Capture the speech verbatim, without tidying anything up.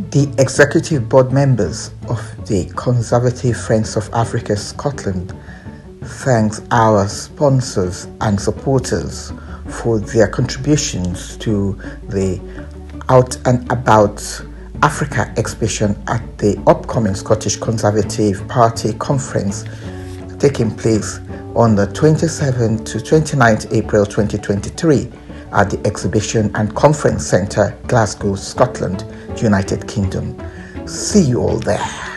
The executive board members of the Conservative Friends of Africa Scotland thanks our sponsors and supporters for their contributions to the Out and About Africa exhibition at the upcoming Scottish Conservative Party conference taking place on the twenty-seventh to twenty-ninth April twenty twenty-three at the Exhibition and Conference Centre, Glasgow, Scotland, United Kingdom. See you all there.